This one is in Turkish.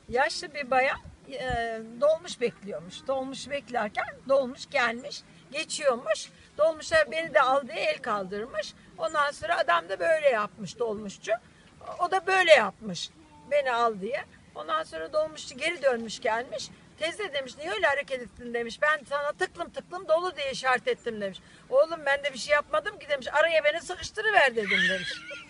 Yaşlı bir bayan dolmuş bekliyormuş. Dolmuş beklerken dolmuş gelmiş. Geçiyormuş. Dolmuşlar beni de al diye el kaldırmış. Ondan sonra adam da böyle yapmış dolmuşçu. O da böyle yapmış. Beni al diye. Ondan sonra dolmuşçu geri dönmüş gelmiş. Teyze demiş niye öyle hareket ettin demiş. Ben sana tıklım tıklım dolu diye işaret ettim demiş. Oğlum ben de bir şey yapmadım ki demiş. Araya beni sıkıştırıver dedim demiş.